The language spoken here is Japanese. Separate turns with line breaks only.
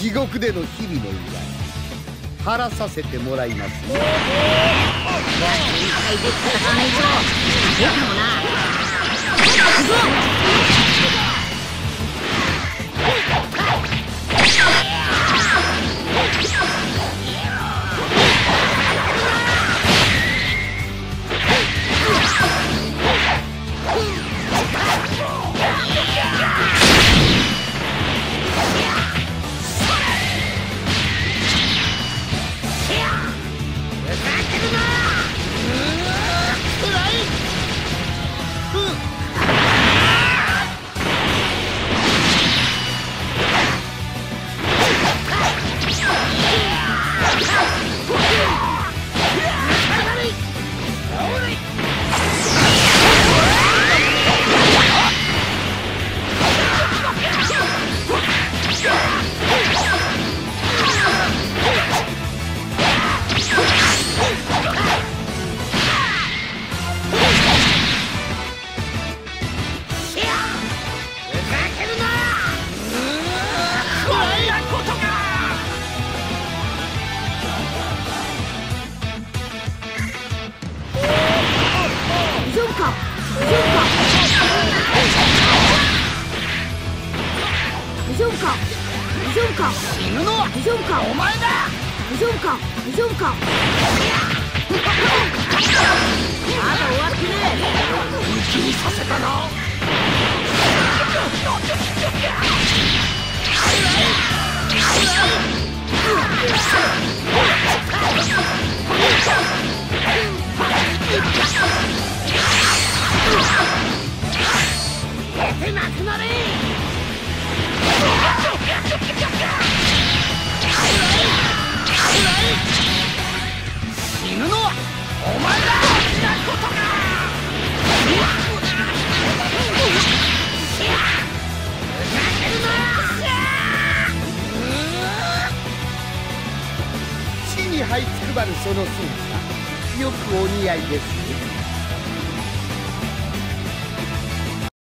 地獄での日々の依頼晴らさせてもらいます。
限界で戦わないとダメかもな。行くぞ。
死ぬのは大丈夫かお前だ。
大丈夫か大丈夫か。まだ終わってねえ。
一気にさせたな。
出てなくなれ。
死ぬのはお前だ。なことか。
地に這いつくばるその姿よくお似合いですね。